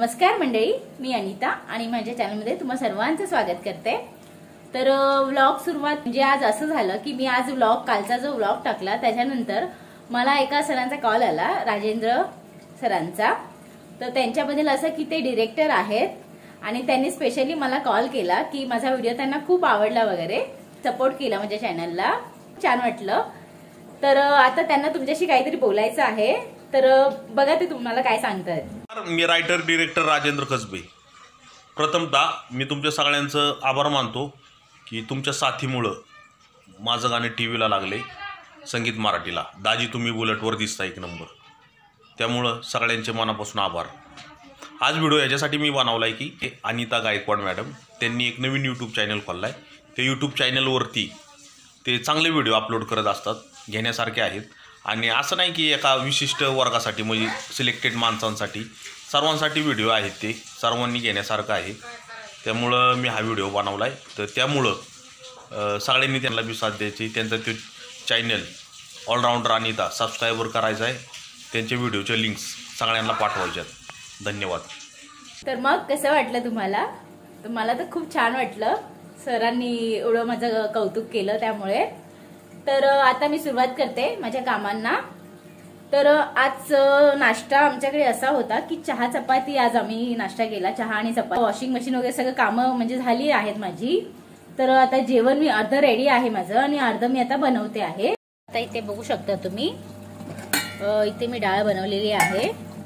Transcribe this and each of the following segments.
नमस्कार मंडळी, मी अनिता आणि माझ्या चॅनलमध्ये तुम्हा सर्वांचं स्वागत करते। तर व्लॉग सुरुवात म्हणजे आज असं झालं की मी आज कालचा जो व्लॉग टाकला त्याच्यानंतर मला एका सरांचा कॉल आला, राजेंद्र सरांचा। तर त्यांच्याबद्दल असं की ते डायरेक्टर आहेत आणि त्यांनी स्पेशली मला कॉल केला की माझा व्हिडिओ त्यांना खूप आवडला वगैरे, सपोर्ट केला माझ्या चॅनलला, छान वाटलं। तर आता त्यांना तुमच्याशी काहीतरी बोलायचं आहे, तर बघा ते तुम्हाला काय सांगतात। मी रायटर डिरेक्टर राजेंद्र कसबे। प्रथमतः मी तुमच्या सगळ्यांचं आभार मानतो की तुमच्या साथीमुळं माझं गाणं टीव्हीला लागले, संगीत मराठीला। दाजी तुम्ही बुलेटवर दिसता एक नंबर, त्यामुळं सगळ्यांचे मनापासून आभार। आज व्हिडिओ याच्यासाठी मी बनवला आहे की अनिता गायकवाड मॅडम त्यांनी एक नवीन यूट्यूब चॅनल खोलला आहे। ते यूट्यूब चॅनलवरती ते चांगले व्हिडिओ अपलोड करत असतात, घेण्यासारखे आहेत। आणि असं नाही की एका विशिष्ट वर्गासाठी म्हणजे सिलेक्टेड माणसांसाठी, सर्वांसाठी व्हिडिओ आहेत, ते सर्वांनी घेण्यासारखं आहे। त्यामुळं मी हा व्हिडिओ बनवला आहे। तर त्यामुळं सगळ्यांनी त्यांना बी साथ द्यायची। त्यांचा ते चॅनल ऑलराऊंडर अनिता सबस्क्राईबर करायचा आहे, त्यांचे व्हिडिओचे लिंक्स सगळ्यांना पाठवायचे आहेत। धन्यवाद। तर मग कसं वाटलं तुम्हाला? तर मला तर खूप छान वाटलं, सरांनी एवढं माझं कौतुक केलं त्यामुळे। तर आता मी सुरुवात करते माझ्या कामांना। तर आज नाश्ता आमच्याकडे असा होता की चहा चपाती आज आम्ही नाश्ता केला, चहा आणि चपाती। वॉशिंग मशीन वगैरे सगळं कामं म्हणजे झाली आहेत माझी। तर आता जेवण मी अर्ध रेडी आहे माझं आणि अर्ध मी आता बनवते आहे। आता इथे बघू शकता तुम्ही, इथे मी डाळ बनवलेली आहे,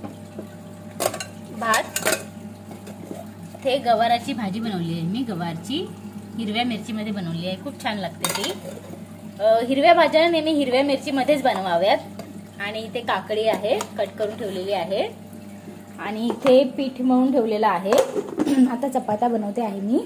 भात, इथे गवाराची भाजी बनवली आहे मी, गवारची हिरव्या मिरची मध्ये बनवली आहे, खूप छान लागते ती। हिरव्या भाज्या नेहमी हिरव्या मिरची मध्येच बनवाव्यात। आणि इथे काकडी आहे, कट करून ठेवलेली आहे, आणि इथे पीठ मळून ठेवलेलं आहे। आता चपात्या बनवते आहे मी,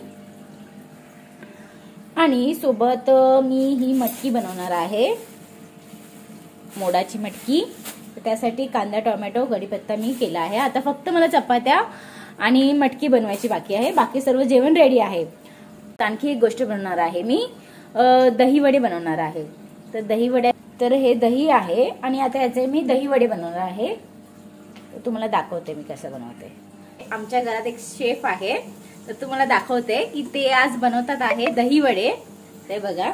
आणि सोबत मी ही मटकी बनवणार आहे, मोडाची मटकी। त्यासाठी कांदा, टोमॅटो, कढीपत्ता मी केला आहे। आता फक्त मला चपात्या आणि मटकी बनवायची बाकी आहे, बाकी सर्व जेवण रेडी आहे। आणखी एक गोष्ट बनवणार आहे मी, दही वडे बनवणार आहे। तर दही वडे, तर हे दही आहे आणि आता याचे मी दही वडे बनवणार आहे। तुम्हाला दाखवते मी कसं बनवते। आमच्या घरात एक शेफ आहे, तर तुम्हाला दाखवते की ते आज बनवतात आहे दही वडे। ते बघा,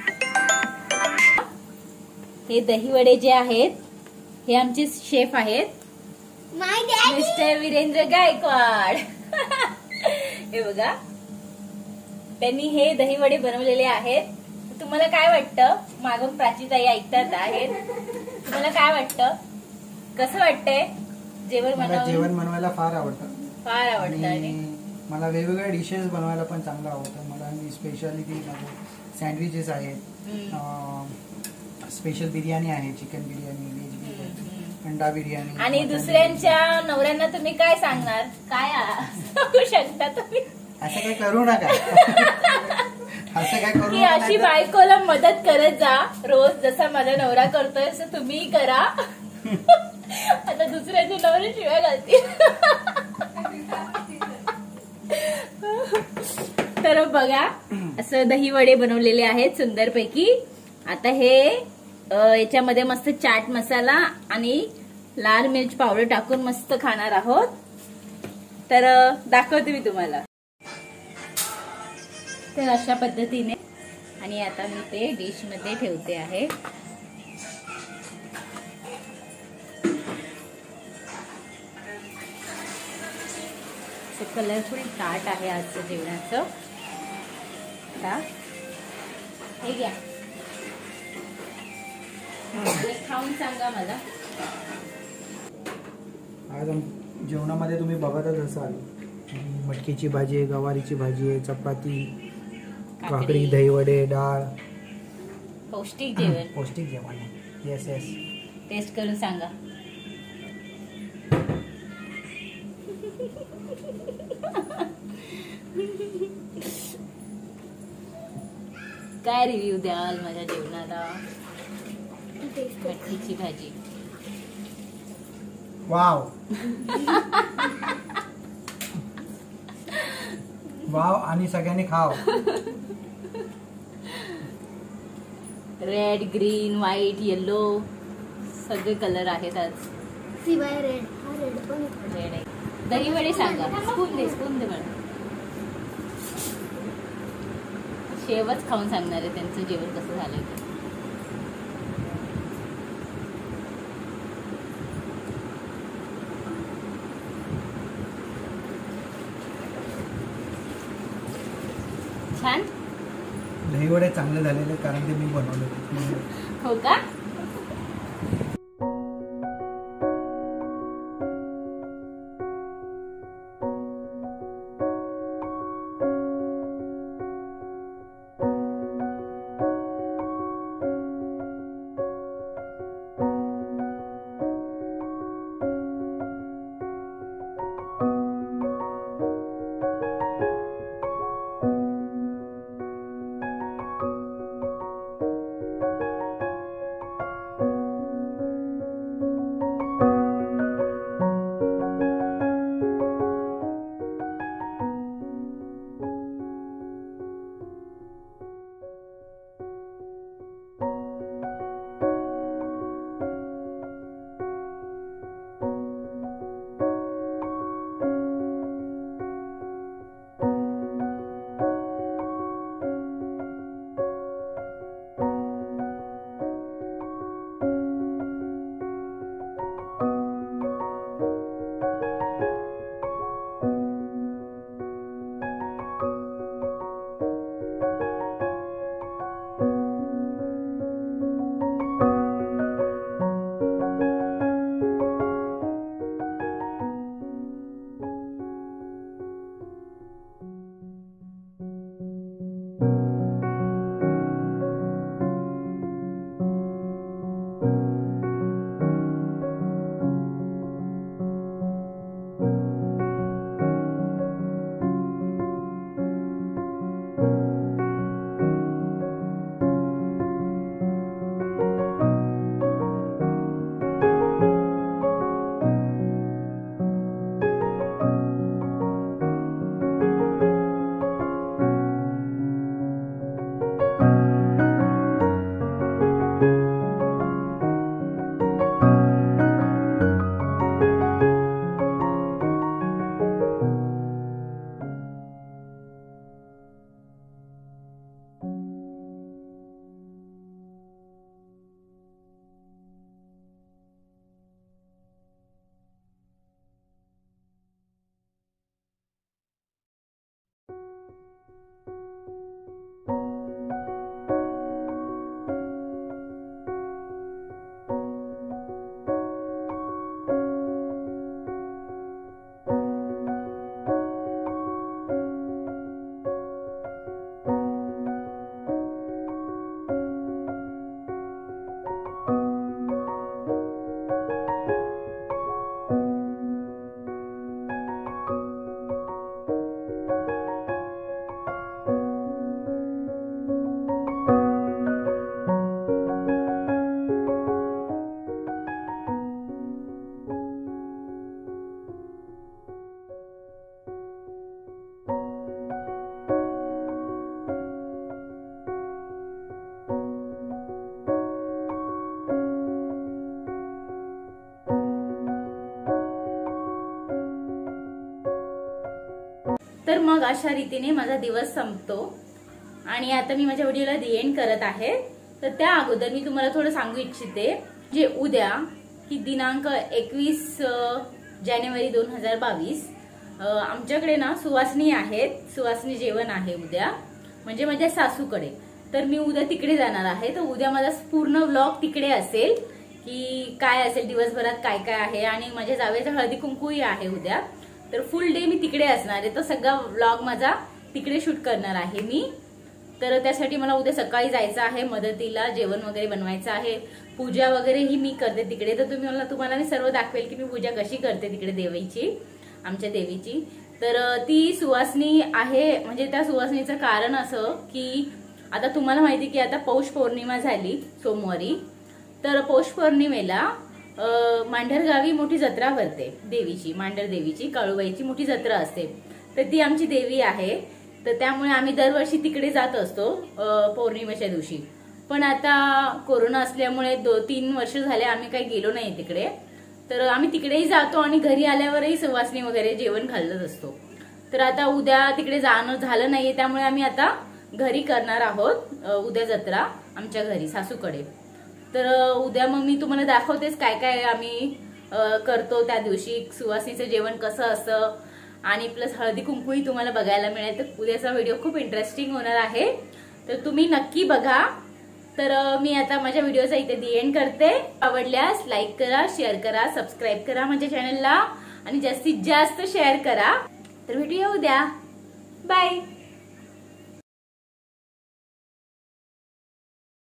हे दही वडे जे आहेत हे आमचे शेफ आहेत, मिस्टर वीरेंद्र गायकवाड। हे बघा, त्यांनी हे दही वडे बनवलेले आहेत। तुम्हाला काय वाटतं? मागून प्राचीताई ऐकतात आहेत, तुम्हाला काय वाटतं? कसं वाटतंय जेवण बनवायला? जेवण बनवायला फार आवडतं, फार आवडतं। आणि मला वेगवेगळ्या डिशेस बनवायला पण चांगलं आवडतं। मला स्पेशालिटी सँडविचेस आहेत, स्पेशल बिर्याणी आहे, चिकन बिर्याणी, व्हेज बिर्याणी, अंडा बिर्याणी। आणि दुसऱ्यांच्या नवऱ्यांना तुम्ही काय सांगणार? काय सांगू शकता तुम्ही? असं काय करू नका, असं काय करू नका, अशी बायकोला मदत करत जा रोज, जसा माझा नवरा करतोय तसं तुम्ही करा। आता दुसऱ्याचे नवरे शिवाय घालतील। तर बघा, असं दही वडे बनवलेले आहेत सुंदरपैकी। आता हे याच्यामध्ये मस्त चाट मसाला आणि लाल मिर्च पावडर टाकून मस्त खाणार आहोत। तर दाखवते मी तुम्हाला। तर अशा पद्धतीने, आणि आता मी ते डिश मध्ये ठेवते आहे। कलरफुल ताट आहे आजचं जेवणाचं। हे घ्या, खाऊन सांगा मला। आज जेवणामध्ये तुम्ही बघतच असाल, मटकीची भाजी, गवारीची भाजी, चपाती, काकडी, दही वडे, डाळ, पौष्टिक जेवण, पौष्टिक जेवण आहे। येस येस, टेस्ट करून सांगा। काय रिव्ह्यू द्याल माझ्या जेवणाला? मटकीची भाजी, वाव वाव, आणि सगळ्यांनी खाव। रेड, ग्रीन, व्हाईट, येलो सगळे कलर आहेत आज। शिवाय रेड, हा रेड पण रेड आहे। दही वडे सांगा. स्पून दे मॅडम. शेवच खाऊन सांगणार आहे त्यांचं जेवण कसं झालंय. छान. दही वडे चांगले झालेले कारण ते मी बनवले. हो का. तर मग अशा रीतीने माझा दिवस संपतो आणि आता मी माझ्या व्हिडिओला दी एंड करत आहे. तर त्या अगोदर मी तुम्हाला थोडं सांगू इच्छिते, जे उद्या की दिनांक 21 जानेवारी 2022 आमच्याकडे ना सुवासनी आहेत, सुवासनी जेवण आहे उद्या, म्हणजे माझ्या सासूकडे. तर मी उद्या तिकडे जाणार आहे. तर उद्या माझा पूर्ण व्लॉग तिकडे असेल की काय असेल दिवसभरात काय काय आहे, आणि माझ्या जावेचा हळदी कुंकूही आहे उद्या. तर फुल डे मी तिकडे असणार आहे. तर सगळा व्लॉग माझा तिकडे शूट करणार आहे मी. तर त्यासाठी मला उद्या सकाळी जायचं आहे मदतीला, जेवण वगैरे बनवायचं आहे, पूजा वगैरे ही मी करते तिकडे. तर तुम्हाला मी सर्व दाखवेल की मी पूजा कशी करते तिकडे देवीची, आमच्या देवीची. तर ती सुवासनी आहे, म्हणजे त्या सुवासनीचं कारण असं की आता तुम्हाला माहिती की आता पौष पौर्णिमा झाली सोमवारी. तर पौष पौर्णिमेला मांढरगावी मोठी जत्रा भरते देवीची, मांढर देवीची, काळूबाईची मोठी जत्रा असते. तर ती आमची देवी आहे. तर त्यामुळे आम्ही दरवर्षी तिकडे जात असतो पौर्णिमेच्या दिवशी. पण आता कोरोना असल्यामुळे 2-3 वर्ष झाले आम्ही काही गेलो नाही तिकडे. तर आम्ही तिकडेही जातो आणि घरी आल्यावरही सुवासिनी वगैरे जेवण घालत असतो. तर आता उद्या तिकडे जाणं झालं नाहीये, त्यामुळे आम्ही आता घरी करणार आहोत उद्या जत्रा आमच्या घरी सासूकडे. तर उद्या मग मी तुम्हाला दाखवतेच काय काय आम्ही करतो त्या दिवशी, सुवासिनीचं जेवण कसं असतं आणि प्लस हळदी कुंकूही तुम्हाला बघायला मिळेल. तर उद्याचा व्हिडिओ खूप इंटरेस्टिंग होणार आहे, तर तुम्ही नक्की बघा. तर मी आता माझ्या व्हिडिओचा इथे दी एंड करते. आवडल्यास लाईक करा, शेअर करा, सबस्क्राईब करा माझ्या चॅनलला आणि जास्तीत जास्त शेअर करा. तर भेटूया उद्या. बाय.